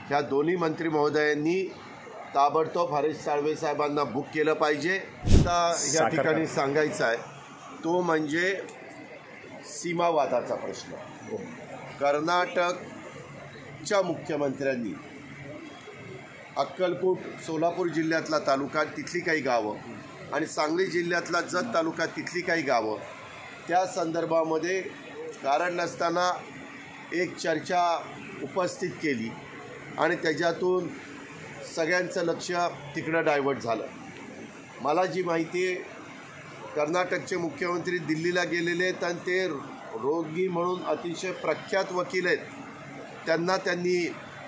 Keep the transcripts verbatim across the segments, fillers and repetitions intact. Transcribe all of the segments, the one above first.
ह्या दोन्ही मंत्री महोदयांनी ताबडतोब हरीश साळवे साहेबांना बुक केलं पाहिजे। आता या ठिकाणी सांगायचं आहे तो म्हणजे सीमावादाचा प्रश्न। कर्नाटकच्या मुख्यमंत्र्यांनी अक्कलकोट सोलापूर जिल्ह्यातला तालुका तिथली काही गावं आणि सांगली जिल्ह्यातला जत तालुका तिथली काही गावं त्या संदर्भामध्ये कारण नसताना एक चर्चा उपस्थित केली आणि त्याच्यातून सगळ्यांचं लक्ष तिकडं डायव्हर्ट झालं। मला जी माहिती आहे कर्नाटकचे मुख्यमंत्री दिल्लीला गेलेले आहेत आणि ते रोगी म्हणून अतिशय प्रख्यात वकील आहेत, त्यांना त्यांनी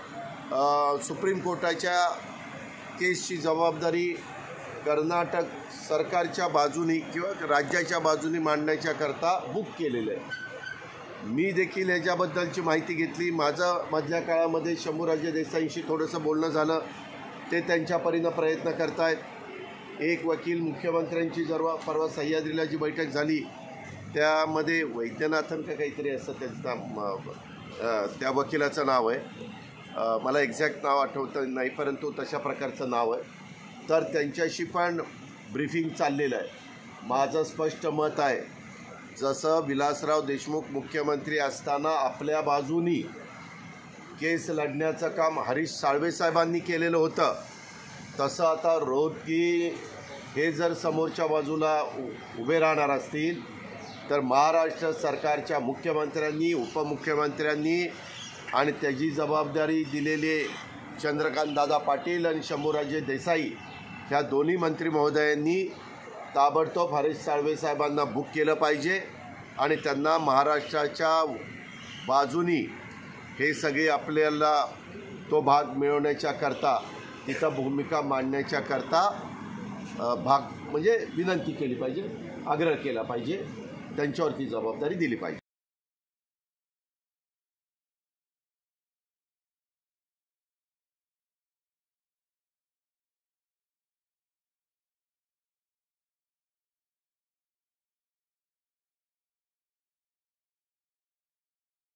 सुप्रीम कोर्टाच्या केसची जबाबदारी कर्नाटक सरकारच्या बाजूनी किंवा राज्याच्या बाजूनी मांडण्याच्याकरता बुक केलेलं आहे। मी देखील ह्याच्याबद्दलची माहिती घेतली। माझं मधल्या काळामध्ये शंभूराजे देसाईंशी थोडंसं बोलणं झालं, ते त्यांच्या परीनं प्रयत्न करत आहेत। एक वकील मुख्यमंत्र्यांची जर परवा सह्याद्रीला जी बैठक झाली त्यामध्ये वैद्यनाथन का काहीतरी असं त्यांचं त्या वकिलाचं नाव आहे, मला एक्झॅक्ट नाव आठवतं नाही परंतु तशा प्रकारचं नाव आहे, तर त्यांच्याशी पण ब्रीफिंग चाललेलं आहे। माझं स्पष्ट मत आहे जसं विलासराव देशमुख मुख्यमंत्री असताना आपल्या बाजूनी केस लढण्याचं काम हरीश साळवे साहेबांनी केलेलं होतं, तसं आता रोहतगी हे जर समोरच्या बाजूला उभे राहणार असतील तर महाराष्ट्र सरकारच्या मुख्यमंत्र्यांनी उपमुख्यमंत्र्यांनी आणि त्याची जबाबदारी दिलेले चंद्रकांतदादा पाटील आणि शंभूराजे देसाई ह्या दोन्ही मंत्री महोदयांनी ताबडतोब हरीश साळवे साहेबांना बुक केलं पाहिजे आणि त्यांना महाराष्ट्राच्या बाजूनी हे सगळे आपल्याला तो भाग मिळवण्याच्याकरता तिथं भूमिका मांडण्याच्याकरता भाग म्हणजे विनंती केली पाहिजे, आग्रह केला पाहिजे, त्यांच्यावरती जबाबदारी दिली पाहिजे।